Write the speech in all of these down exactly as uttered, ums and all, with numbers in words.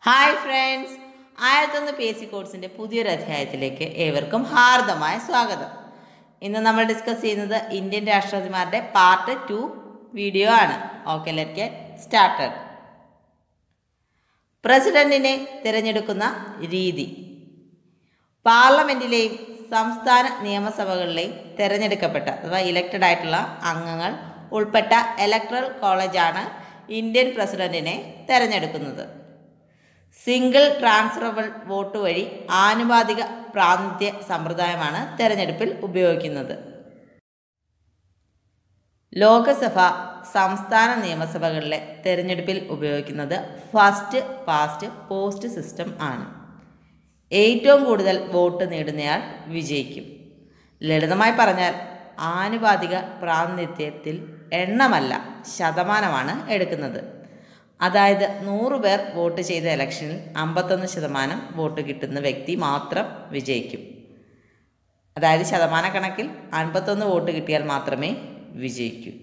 Hi friends, ആയിരത്തൊന്ന് P S C കോഴ്സിൻ്റെ പുതിയൊരു അധ്യായത്തിലേക്ക് ഏവർക്കും ഹാർദമായ സ്വാഗതം. ഇന്ന് നമ്മൾ ഡിസ്കസ് ചെയ്യുന്നത് ഇന്ത്യൻ രാഷ്ട്രപതിമാരുടെ പാർട്ട് ടു വീഡിയോ ആണ്. Okay, let get started. പ്രസിഡന്റിനെ തിരഞ്ഞെടുക്കുന്ന രീതി. പാർലമെന്റിലെയും സംസ്ഥാന നിയമസഭകളിലെയും തിരഞ്ഞെടുക്കപ്പെട്ട അഥവാ ഇലക്റ്റഡ് ആയിട്ടുള്ള അംഗങ്ങൾ ഉൾപ്പെട്ട ഇലക്ട്രൽ കോളേജാണ് ഇന്ത്യൻ പ്രസിഡന്റിനെ തിരഞ്ഞെടുക്കുന്നത്. സിംഗിൾ ട്രാൻസ്ഫറബിൾ വോട്ട് വഴി ആനുപാതിക പ്രാതിനിധ്യ സമ്പ്രദായമാണ് തെരഞ്ഞെടുപ്പിൽ ഉപയോഗിക്കുന്നത്. ലോകസഭ, സംസ്ഥാന നിയമസഭകളിലെ തെരഞ്ഞെടുപ്പിൽ ഉപയോഗിക്കുന്നത് ഫസ്റ്റ് പാസ്റ്റ് പോസ്റ്റ് സിസ്റ്റം ആണ്. ഏറ്റവും കൂടുതൽ വോട്ട് നേടുന്നയാൾ വിജയിക്കും. ലളിതമായി പറഞ്ഞാൽ ആനുപാതിക പ്രാതിനിധ്യത്തിൽ എണ്ണമല്ല ശതമാനമാണ് എടുക്കുന്നത്. അതായത് നൂറ് പേർ വോട്ട് ചെയ്ത ഇലക്ഷനിൽ അമ്പത്തൊന്ന് ശതമാനം വോട്ട് കിട്ടുന്ന വ്യക്തി മാത്രം വിജയിക്കും. അതായത് ശതമാന കണക്കിൽ അൻപത്തൊന്ന് വോട്ട് കിട്ടിയാൽ മാത്രമേ വിജയിക്കൂ.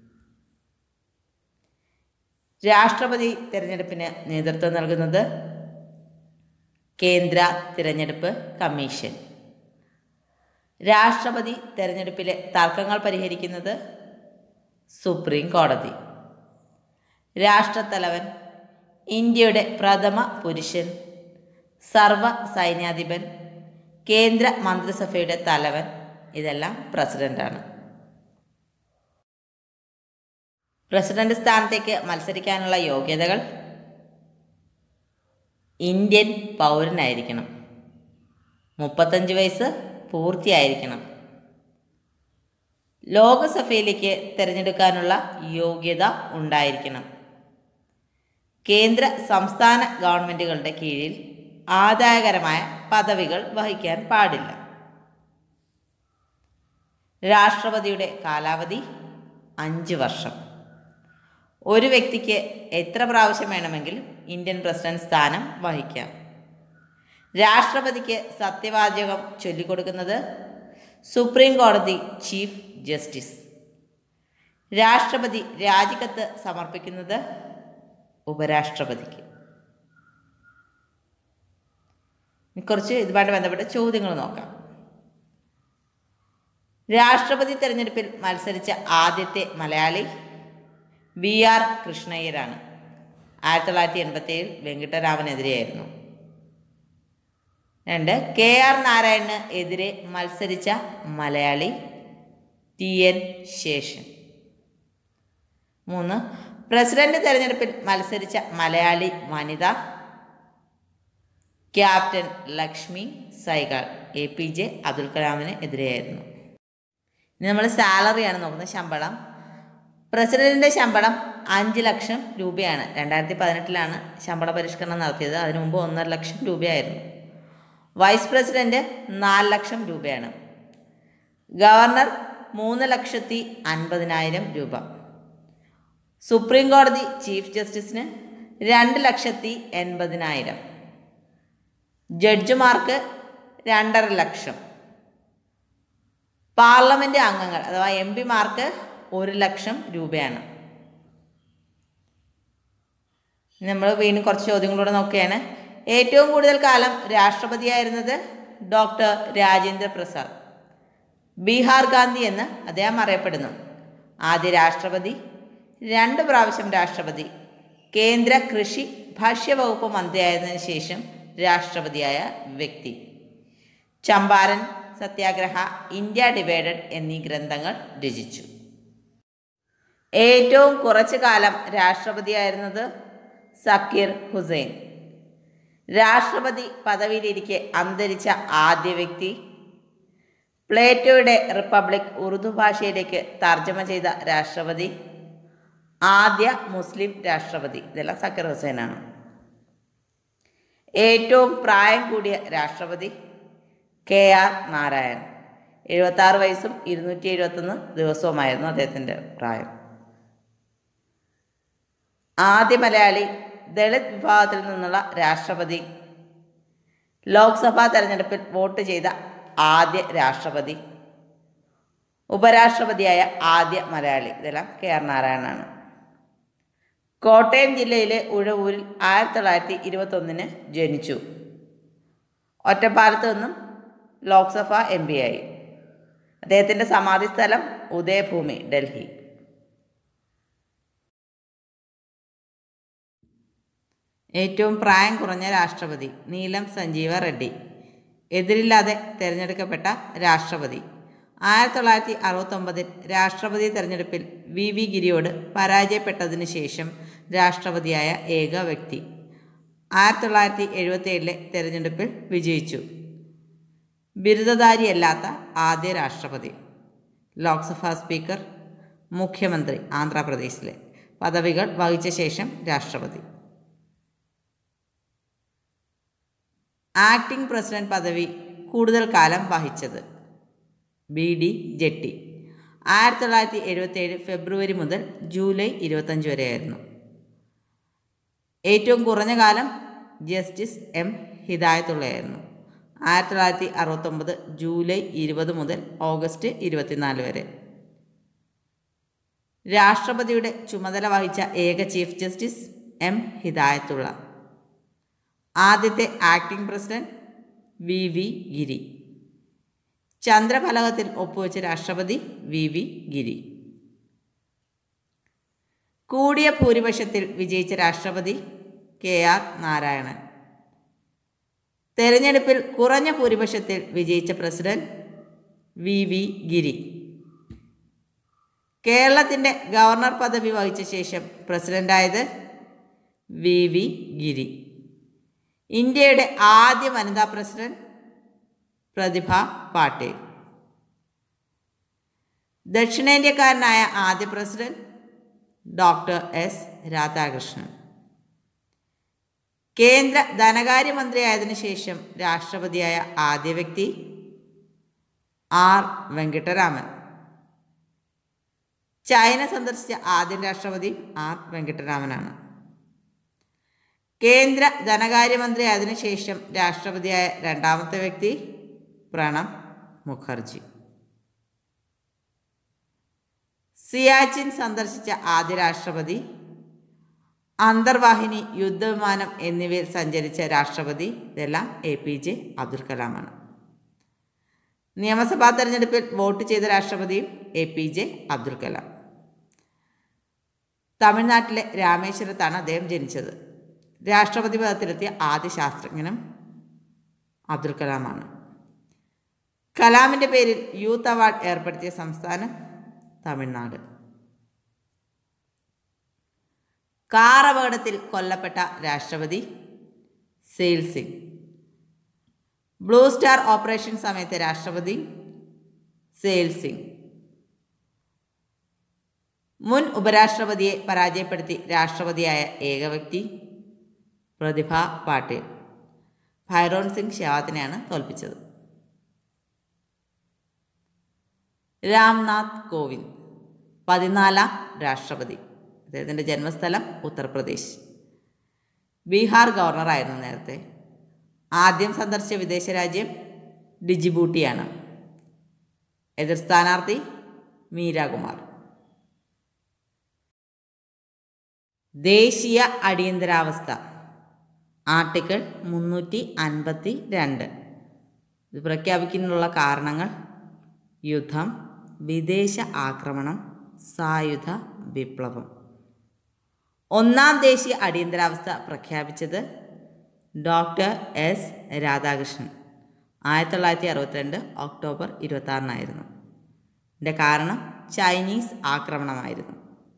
രാഷ്ട്രപതി തിരഞ്ഞെടുപ്പിന് നേതൃത്വം നൽകുന്നത് കേന്ദ്ര തിരഞ്ഞെടുപ്പ് കമ്മീഷൻ. രാഷ്ട്രപതി തിരഞ്ഞെടുപ്പിലെ തർക്കങ്ങൾ പരിഹരിക്കുന്നത് സുപ്രീം കോടതി. രാഷ്ട്രത്തലവൻ, ഇന്ത്യയുടെ പ്രഥമ പുരുഷൻ, സർവ സൈന്യാധിപൻ, കേന്ദ്ര മന്ത്രിസഭയുടെ തലവൻ, ഇതെല്ലാം പ്രസിഡന്റാണ്. പ്രസിഡന്റ് സ്ഥാനത്തേക്ക് മത്സരിക്കാനുള്ള യോഗ്യതകൾ: ഇന്ത്യൻ പൗരനായിരിക്കണം, മുപ്പത്തഞ്ച് വയസ്സ് പൂർത്തിയായിരിക്കണം, ലോകസഭയിലേക്ക് തിരഞ്ഞെടുക്കാനുള്ള യോഗ്യത ഉണ്ടായിരിക്കണം, കേന്ദ്ര സംസ്ഥാന ഗവൺമെൻറ്റുകളുടെ കീഴിൽ ആദായകരമായ പദവികൾ വഹിക്കാൻ പാടില്ല. രാഷ്ട്രപതിയുടെ കാലാവധി അഞ്ച് വർഷം. ഒരു വ്യക്തിക്ക് എത്ര പ്രാവശ്യം വേണമെങ്കിലും ഇന്ത്യൻ പ്രസിഡന്റ് സ്ഥാനം വഹിക്കാം. രാഷ്ട്രപതിക്ക് സത്യവാചകം ചൊല്ലിക്കൊടുക്കുന്നത് സുപ്രീം കോടതി ചീഫ് ജസ്റ്റിസ്. രാഷ്ട്രപതി രാജിക്കത്ത് സമർപ്പിക്കുന്നത് ഉപരാഷ്ട്രപതിക്ക്. കുറച്ച് ഇതുമായിട്ട് ബന്ധപ്പെട്ട ചോദ്യങ്ങൾ നോക്കാം. രാഷ്ട്രപതി തെരഞ്ഞെടുപ്പിൽ മത്സരിച്ച ആദ്യത്തെ മലയാളി ബി ആർ കൃഷ്ണയ്യരാണ്. ആയിരത്തി തൊള്ളായിരത്തി എൺപത്തി ഏഴിൽ വെങ്കിട്ടരാമനെതിരെയായിരുന്നു. രണ്ട്, കെ ആർ നാരായണന് എതിരെ മത്സരിച്ച മലയാളി ടി എൻ ശേഷൻ. മൂന്ന്, പ്രസിഡന്റ് തെരഞ്ഞെടുപ്പിൽ മത്സരിച്ച മലയാളി വനിത captain Lakshmi Sehgal. A P J Abdul കലാമിന് എതിരെയായിരുന്നു. ഇനി നമ്മൾ സാലറിയാണ് നോക്കുന്നത്, ശമ്പളം. പ്രസിഡന്റിൻ്റെ ശമ്പളം അഞ്ച് ലക്ഷം രൂപയാണ്. രണ്ടായിരത്തി പതിനെട്ടിലാണ് ശമ്പള പരിഷ്കരണം നടത്തിയത്. അതിനു മുമ്പ് ഒന്നര ലക്ഷം രൂപയായിരുന്നു. വൈസ് പ്രസിഡന്റ് നാല് ലക്ഷം രൂപയാണ്. ഗവർണർ മൂന്ന് ലക്ഷത്തി അൻപതിനായിരം രൂപ. സുപ്രീം കോടതി ചീഫ് ജസ്റ്റിസിന് രണ്ട് ലക്ഷത്തി എൺപതിനായിരം. ജഡ്ജിമാർക്ക് രണ്ടര ലക്ഷം. പാർലമെന്റ് അംഗങ്ങൾ അഥവാ എം പിമാർക്ക് ഒരു ലക്ഷം രൂപയാണ്. നമ്മൾ വീണ്ടും കുറച്ച് ചോദ്യങ്ങളൂടെ നോക്കുകയാണ്. ഏറ്റവും കൂടുതൽ കാലം രാഷ്ട്രപതിയായിരുന്നത് ഡോക്ടർ രാജേന്ദ്ര പ്രസാദ്. ബീഹാർ ഗാന്ധി എന്ന് അദ്ദേഹം അറിയപ്പെടുന്നു. ആദ്യ രാഷ്ട്രപതി, രണ്ട് പ്രാവശ്യം രാഷ്ട്രപതി, കേന്ദ്ര കൃഷി ഭക്ഷ്യവകുപ്പ് മന്ത്രിയായതിനു ശേഷം രാഷ്ട്രപതിയായ വ്യക്തി. ചമ്പാരൻ സത്യാഗ്രഹ, ഇന്ത്യ ഡിവൈഡഡ് എന്നീ ഗ്രന്ഥങ്ങൾ രചിച്ചു. ഏറ്റവും കുറച്ചു കാലം രാഷ്ട്രപതിയായിരുന്നത് സക്കീർ ഹുസൈൻ. രാഷ്ട്രപതി പദവിയിലിരിക്കെ അന്തരിച്ച ആദ്യ വ്യക്തി. പ്ലേറ്റോയുടെ റിപ്പബ്ലിക് ഉറുദു ഭാഷയിലേക്ക് തർജ്ജമ ചെയ്ത രാഷ്ട്രപതി. ആദ്യ മുസ്ലിം രാഷ്ട്രപതി. ഇതെല്ലാം സക്കീർ ഹുസൈനാണ്. ഏറ്റവും പ്രായം കൂടിയ രാഷ്ട്രപതി കെ ആർ നാരായൺ. എഴുപത്തി ആറ് വയസ്സും ഇരുന്നൂറ്റി എഴുപത്തൊന്ന് ദിവസവുമായിരുന്നു അദ്ദേഹത്തിൻ്റെ പ്രായം. ആദ്യ മലയാളി, ദളിത് വിഭാഗത്തിൽ നിന്നുള്ള രാഷ്ട്രപതി. ലോക്സഭാ തെരഞ്ഞെടുപ്പിൽ വോട്ട് ചെയ്ത ആദ്യ രാഷ്ട്രപതി. ഉപരാഷ്ട്രപതിയായ ആദ്യ മലയാളി. ഇതെല്ലാം കെ ആർ നാരായണനാണ്. കോട്ടയം ജില്ലയിലെ ഉഴവൂരിൽ ആയിരത്തി തൊള്ളായിരത്തി ഇരുപത്തൊന്നിന് ജനിച്ചു. ഒറ്റപ്പാലത്ത് നിന്നും ലോക്സഭ എം പി ആയി. അദ്ദേഹത്തിൻ്റെ സമാധി സ്ഥലം ഉദയഭൂമി, ഡൽഹി. ഏറ്റവും പ്രായം കുറഞ്ഞ രാഷ്ട്രപതി നീലം സഞ്ജീവ റെഡ്ഡി. എതിരില്ലാതെ തിരഞ്ഞെടുക്കപ്പെട്ട രാഷ്ട്രപതി. ആയിരത്തി തൊള്ളായിരത്തി അറുപത്തൊമ്പതിൽ രാഷ്ട്രപതി തെരഞ്ഞെടുപ്പിൽ വി വി ഗിരിയോട് പരാജയപ്പെട്ടതിന് ശേഷം രാഷ്ട്രപതിയായ ഏക വ്യക്തി. ആയിരത്തി തൊള്ളായിരത്തി എഴുപത്തി ഏഴിലെ തെരഞ്ഞെടുപ്പിൽ വിജയിച്ചു. ബിരുദധാരിയല്ലാത്ത ആദ്യ രാഷ്ട്രപതി. ലോക്സഭാ സ്പീക്കർ, മുഖ്യമന്ത്രി ആന്ധ്രാപ്രദേശിലെ പദവികൾ വഹിച്ച ശേഷം രാഷ്ട്രപതി. ആക്ടിംഗ് പ്രസിഡന്റ് പദവി കൂടുതൽ കാലം വഹിച്ചത് ബി ഡി ജെട്ടി. ആയിരത്തി തൊള്ളായിരത്തി എഴുപത്തി ഏഴ് ഫെബ്രുവരി മുതൽ ജൂലൈ ഇരുപത്തഞ്ച് വരെയായിരുന്നു. ഏറ്റവും കുറഞ്ഞ കാലം ജസ്റ്റിസ് എം ഹിദായത്തുള്ളയായിരുന്നു. ആയിരത്തി തൊള്ളായിരത്തി അറുപത്തൊമ്പത് ജൂലൈ ഇരുപത് മുതൽ ഓഗസ്റ്റ് ഇരുപത്തിനാല് വരെ. രാഷ്ട്രപതിയുടെ ചുമതല വഹിച്ച ഏക ചീഫ് ജസ്റ്റിസ് എം ഹിദായത്തുള്ള. ആദ്യത്തെ acting president V V Giri. ചന്ദ്രഫലകത്തിൽ ഒപ്പുവെച്ച രാഷ്ട്രപതി വി വി ഗിരി. കൂടിയ ഭൂരിപക്ഷത്തിൽ വിജയിച്ച രാഷ്ട്രപതി കെ ആർ നാരായണൻ. തെരഞ്ഞെടുപ്പിൽ കുറഞ്ഞ ഭൂരിപക്ഷത്തിൽ വിജയിച്ച പ്രസിഡന്റ് വി വി ഗിരി. കേരളത്തിൻ്റെ ഗവർണർ പദവി വഹിച്ച ശേഷം പ്രസിഡന്റായത് വി വി ഗിരി. ഇന്ത്യയുടെ ആദ്യ വനിതാ പ്രസിഡന്റ് പ്രതിഭ പാട്ടീൽ. ദക്ഷിണേന്ത്യക്കാരനായ ആദ്യ പ്രസിഡന്റ് ഡോക്ടർ എസ് രാധാകൃഷ്ണൻ. കേന്ദ്ര ധനകാര്യമന്ത്രിയായതിനു ശേഷം രാഷ്ട്രപതിയായ ആദ്യ വ്യക്തി ആർ വെങ്കിട്ടരാമൻ. ചൈന സന്ദർശിച്ച ആദ്യ രാഷ്ട്രപതി ആർ വെങ്കിട്ടരാമനാണ്. കേന്ദ്ര ധനകാര്യമന്ത്രിയായതിനു ശേഷം രാഷ്ട്രപതിയായ രണ്ടാമത്തെ വ്യക്തി പ്രണബ് മുഖർജി. സിയാച്ചിൻ സന്ദർശിച്ച ആദ്യ രാഷ്ട്രപതി, അന്തർവാഹിനി, യുദ്ധവിമാനം എന്നിവയിൽ സഞ്ചരിച്ച രാഷ്ട്രപതി ഇതെല്ലാം എ പി ജെ അബ്ദുൽ കലാമാണ്. നിയമസഭാ തെരഞ്ഞെടുപ്പിൽ വോട്ട് ചെയ്ത രാഷ്ട്രപതിയും A P J Abdul Kalam. തമിഴ്നാട്ടിലെ രാമേശ്വരത്താണ് അദ്ദേഹം ജനിച്ചത്. രാഷ്ട്രപതി പദത്തിലെത്തിയ ആദ്യ ശാസ്ത്രജ്ഞനും അബ്ദുൽ കലാമാണ്. കലാമിൻ്റെ പേരിൽ യൂത്ത് അവാർഡ് ഏർപ്പെടുത്തിയ സംസ്ഥാനം തമിഴ്നാട്. കാർ അപകടത്തിൽ കൊല്ലപ്പെട്ട രാഷ്ട്രപതി Zail Singh. Blue star operation സമയത്തെ രാഷ്ട്രപതി സെയിൽ സിംഗ്. മുൻ ഉപരാഷ്ട്രപതിയെ പരാജയപ്പെടുത്തി രാഷ്ട്രപതിയായ ഏക വ്യക്തി പ്രതിഭ പാട്ടീൽ. ഭൈരോൺ സിംഗ് ഷെവാത്തിനെയാണ് തോൽപ്പിച്ചത്. രാംനാഥ് കോവിന്ദ് പതിനാലാം രാഷ്ട്രപതി. അദ്ദേഹത്തിൻ്റെ ജന്മസ്ഥലം ഉത്തർപ്രദേശ്. ബീഹാർ ഗവർണറായിരുന്നു നേരത്തെ. ആദ്യം സന്ദർശിച്ച വിദേശ രാജ്യം ഡിജിബൂട്ടിയാണ്. എതിർ സ്ഥാനാർത്ഥി മീരാകുമാർ. ദേശീയ അടിയന്തരാവസ്ഥ ആർട്ടിക്കിൾ മുന്നൂറ്റി അൻപത്തി രണ്ട്. ഇത് പ്രഖ്യാപിക്കുന്നതിനുള്ള കാരണങ്ങൾ യുദ്ധം, വിദേശ ആക്രമണം, സായുധ വിപ്ലവം. ഒന്നാം ദേശീയ അടിയന്തരാവസ്ഥ പ്രഖ്യാപിച്ചത് ഡോക്ടർ എസ് രാധാകൃഷ്ണൻ ആയിരത്തി തൊള്ളായിരത്തി അറുപത്തിരണ്ട് ഒക്ടോബർ ഇരുപത്തി ആറിനായിരുന്നു. ഇതിൻ്റെ കാരണം ചൈനീസ് ആക്രമണമായിരുന്നു.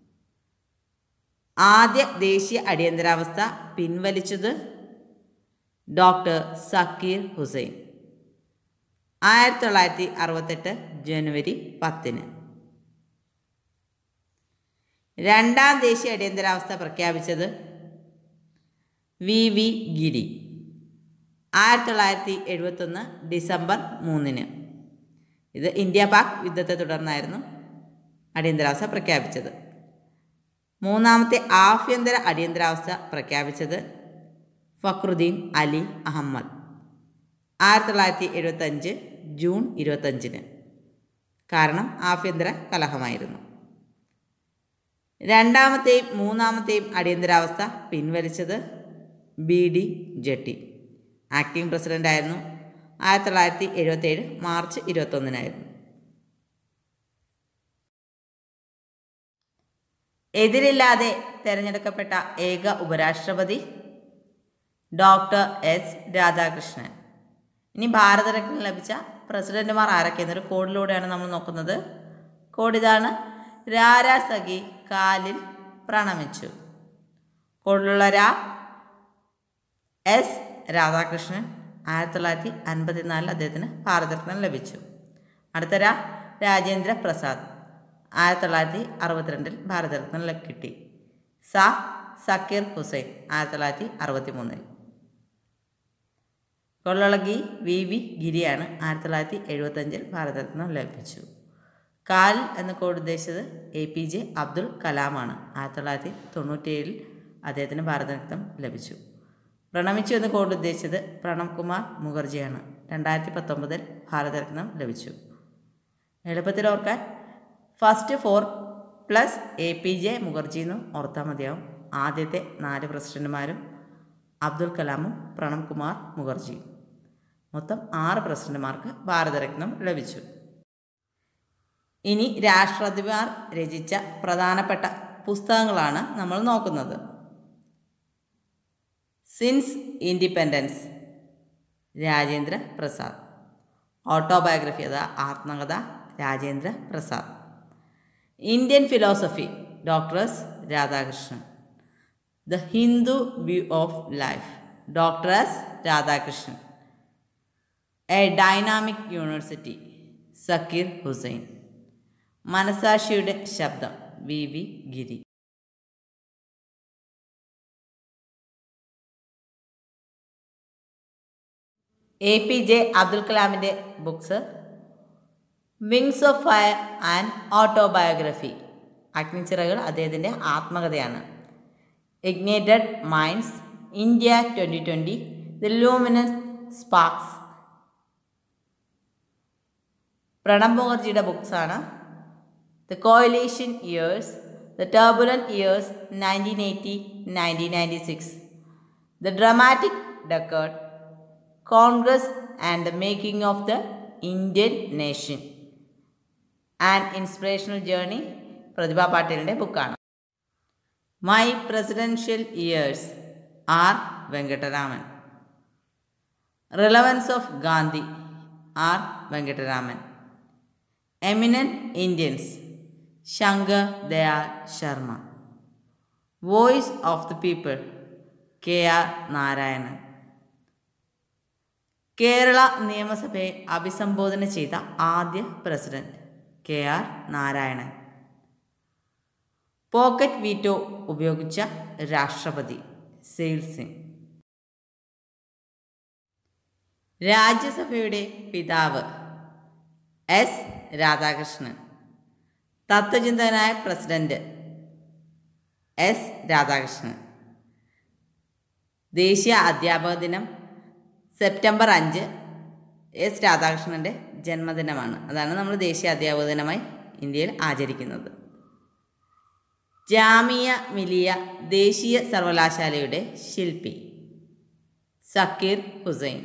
ആദ്യ ദേശീയ അടിയന്തരാവസ്ഥ പിൻവലിച്ചത് ഡോക്ടർ സക്കീർ ഹുസൈൻ ആയിരത്തി തൊള്ളായിരത്തി അറുപത്തെട്ട് ജനുവരി പത്തിന്. രണ്ടാം ദേശീയ അടിയന്തരാവസ്ഥ പ്രഖ്യാപിച്ചത് വി വി ഗിരി ആയിരത്തി തൊള്ളായിരത്തി എഴുപത്തൊന്ന് ഡിസംബർ മൂന്നിന്. ഇത് ഇന്ത്യ പാക് യുദ്ധത്തെ തുടർന്നായിരുന്നു അടിയന്തരാവസ്ഥ പ്രഖ്യാപിച്ചത്. മൂന്നാമത്തെ ആഭ്യന്തര അടിയന്തരാവസ്ഥ പ്രഖ്യാപിച്ചത് ഫക്രുദ്ദീൻ അലി അഹമ്മദ് ആയിരത്തി തൊള്ളായിരത്തി എഴുപത്തഞ്ച് ജൂൺ ഇരുപത്തഞ്ചിന്. കാരണം ആഭ്യന്തര കലഹമായിരുന്നു. രണ്ടാമത്തെയും മൂന്നാമത്തെയും അടിയന്തരാവസ്ഥ പിൻവലിച്ചത് B D Jatti. Acting president ആയിരുന്നു. ആയിരത്തി തൊള്ളായിരത്തി എഴുപത്തേഴ് മാർച്ച് ഇരുപത്തൊന്നിനായിരുന്നു. എതിരില്ലാതെ തിരഞ്ഞെടുക്കപ്പെട്ട ഏക ഉപരാഷ്ട്രപതി ഡോക്ടർ എസ് രാധാകൃഷ്ണൻ. ഇനി ഭാരതരത്ന ലഭിച്ച പ്രസിഡന്റുമാർ ആരൊക്കെ എന്നൊരു കോഡിലൂടെയാണ് നമ്മൾ നോക്കുന്നത്. കോഡ് ഇതാണ്: രാരാ സഖി കാലിൽ പ്രണമിച്ചു. കോഡിലുള്ള രാ എസ് രാധാകൃഷ്ണൻ. ആയിരത്തി തൊള്ളായിരത്തി അൻപത്തി നാലിൽ അദ്ദേഹത്തിന് ഭാരതരത്ന ലഭിച്ചു. അടുത്ത രാ രാജേന്ദ്ര പ്രസാദ്. ആയിരത്തി തൊള്ളായിരത്തി അറുപത്തിരണ്ടിൽ ഭാരതരത്ന കിട്ടി. സ സക്കീർ ഹുസൈൻ. ആയിരത്തി തൊള്ളായിരത്തി അറുപത്തി മൂന്നിൽ. കൊള്ളുള്ള ഗി വി വി ഗിരിയാണ്. ആയിരത്തി തൊള്ളായിരത്തി എഴുപത്തഞ്ചിൽ ഭാരതരത്ന ലഭിച്ചു. കാൽ എന്ന കോഡ് ഉദ്ദേശിച്ചത് എ പി ജെ അബ്ദുൽ കലാമാണ്. ആയിരത്തി തൊള്ളായിരത്തി തൊണ്ണൂറ്റിയേഴിൽ അദ്ദേഹത്തിന് ഭാരതരത്ന ലഭിച്ചു. പ്രണമിച്ചു എന്ന കോഡ് ഉദ്ദേശിച്ചത് പ്രണബ് കുമാർ മുഖർജിയാണ്. രണ്ടായിരത്തി പത്തൊമ്പതിൽ ഭാരതരത്ന ലഭിച്ചു. എളുപ്പത്തിൽ ഓർക്കാൻ first four plus A P J Mukherjee എന്നും ഓർത്താൽ മതിയാവും. ആദ്യത്തെ നാല് പ്രസിഡന്റുമാരും അബ്ദുൽ കലാമും പ്രണബ് കുമാർ മുഖർജിയും. മൊത്തം ആറ് പ്രസിഡന്റുമാർക്ക് ഭാരതരത്നം ലഭിച്ചു. ഇനി രാഷ്ട്രപതിമാർ രചിച്ച പ്രധാനപ്പെട്ട പുസ്തകങ്ങളാണ് നമ്മൾ നോക്കുന്നത്. Since independence Rajendra Prasad. Autobiography അഥവാ ആത്മകഥ Rajendra Prasad. Indian philosophy doctor S Radhakrishnan. The Hindu view of life doctor S Radhakrishnan. A dynamic university Zakir Hussain. മനസാക്ഷിയുടെ ശബ്ദം V V Giri. A P J Abdul കലാമിൻ്റെ books: wings of fire and autobiography. അഗ്നിച്ചിറകുകൾ അദ്ദേഹത്തിൻ്റെ ആത്മകഥയാണ്. Ignited minds, India twenty twenty, the luminous sparks. Pranab മുഖർജിയുടെ ബുക്സാണ് the coalition years, the turbulent years nineteen eighty nineteen ninety six, the dramatic decade, Congress and the making of the Indian nation, and inspirational journey Pratibha പാട്ടീലിൻ്റെ ബുക്കാണ്. My presidential years R Venkataraman. Relevance of Gandhi R Venkataraman. Eminent Indians Shankar Dayal Sharma. Voice of the people K R Narayanan. Kerala നിയമസഭയെ അഭിസംബോധന ചെയ്ത ആദ്യ president K R Narayanan. Pocket veto ഉപയോഗിച്ച രാഷ്ട്രപതി സെയിൽ സിംഗ്. രാജ്യസഭയുടെ പിതാവ് എസ് രാധാകൃഷ്ണൻ. തത്വചിന്തകനായ പ്രസിഡന്റ് എസ് രാധാകൃഷ്ണൻ. ദേശീയ അധ്യാപക ദിനം സെപ്റ്റംബർ അഞ്ച് എസ് രാധാകൃഷ്ണൻ്റെ ജന്മദിനമാണ്. അതാണ് നമ്മൾ ദേശീയ അധ്യാപക ദിനമായി ഇന്ത്യയിൽ ആചരിക്കുന്നത്. ജാമിയ മിലിയ ദേശീയ സർവകലാശാലയുടെ ശില്പി സക്കീർ ഹുസൈൻ.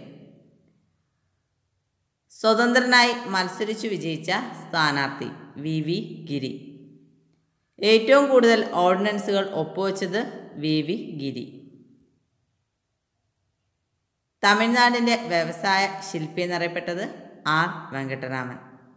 സ്വതന്ത്രനായി മത്സരിച്ചു വിജയിച്ച സ്ഥാനാർത്ഥി വി വി ഗിരി. ഏറ്റവും കൂടുതൽ ഓർഡിനൻസുകൾ ഒപ്പുവെച്ചത് വി വി ഗിരി. തമിഴ്നാടിൻ്റെ വ്യവസായ ശില്പി എന്നറിയപ്പെട്ടത് ആർ വെങ്കട്ടരാമൻ.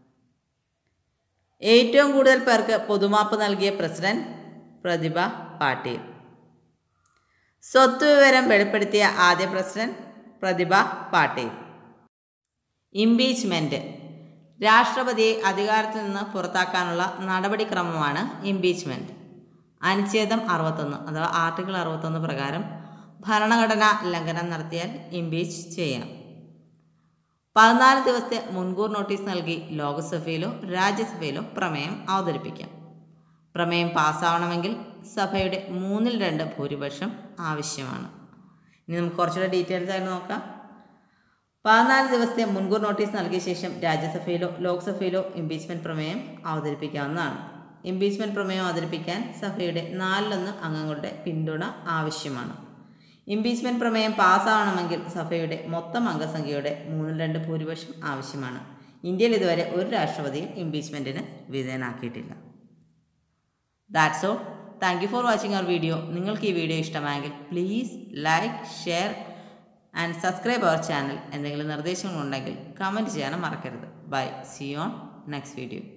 ഏറ്റവും കൂടുതൽ പേർക്ക് പൊതുമാപ്പ് നൽകിയ പ്രസിഡന്റ് പ്രതിഭ പാട്ടീൽ. സ്വത്ത് വിവരം വെളിപ്പെടുത്തിയ ആദ്യ പ്രസിഡന്റ് പ്രതിഭ പാട്ടീൽ. ഇംപീച്ച്മെൻറ്റ് രാഷ്ട്രപതിയെ അധികാരത്തിൽ നിന്ന് പുറത്താക്കാനുള്ള നടപടിക്രമമാണ് ഇംപീച്ച്മെൻറ്റ്. അനുച്ഛേദം അറുപത്തൊന്ന് അഥവാ ആർട്ടിക്കിൾ അറുപത്തൊന്ന് പ്രകാരം ഭരണഘടനാ ലംഘനം നടത്തിയാൽ ഇംപീച്ച് ചെയ്യാം. പതിനാല് ദിവസത്തെ മുൻകൂർ നോട്ടീസ് നൽകി ലോക്സഭയിലോ രാജ്യസഭയിലോ പ്രമേയം അവതരിപ്പിക്കാം. പ്രമേയം പാസ്സാവണമെങ്കിൽ സഭയുടെ മൂന്നിൽ രണ്ട് ഭൂരിപക്ഷം ആവശ്യമാണ്. ഇനി നമുക്ക് കുറച്ചുകൂടെ ഡീറ്റെയിൽസ് ആയിട്ട് നോക്കാം. പതിനാല് ദിവസത്തെ മുൻകൂർ നോട്ടീസ് നൽകിയ ശേഷം രാജ്യസഭയിലോ ലോക്സഭയിലോ ഇംപീച്ച്മെൻറ്റ് പ്രമേയം അവതരിപ്പിക്കാവുന്നതാണ്. ഇംപീച്ച്മെൻറ്റ് പ്രമേയം അവതരിപ്പിക്കാൻ സഭയുടെ നാലിലൊന്ന് അംഗങ്ങളുടെ പിന്തുണ ആവശ്യമാണ്. ഇംപീച്ച്മെൻറ്റ് പ്രമേയം പാസ്സാവണമെങ്കിൽ സഭയുടെ മൊത്തം അംഗസംഖ്യയുടെ മൂന്നിൽ രണ്ട് ഭൂരിപക്ഷം ആവശ്യമാണ്. ഇന്ത്യയിൽ ഇതുവരെ ഒരു രാഷ്ട്രപതിയും ഇംപീച്ച്മെൻറ്റിന് വിധേയനാക്കിയിട്ടില്ല. That's all. Thank you for watching our video. നിങ്ങൾക്ക് ഈ വീഡിയോ ഇഷ്ടമായെങ്കിൽ please like, share and subscribe our channel. എന്തെങ്കിലും നിർദ്ദേശങ്ങളുണ്ടെങ്കിൽ കമൻറ്റ് ചെയ്യാനും മറക്കരുത്. Bye. See you on next video.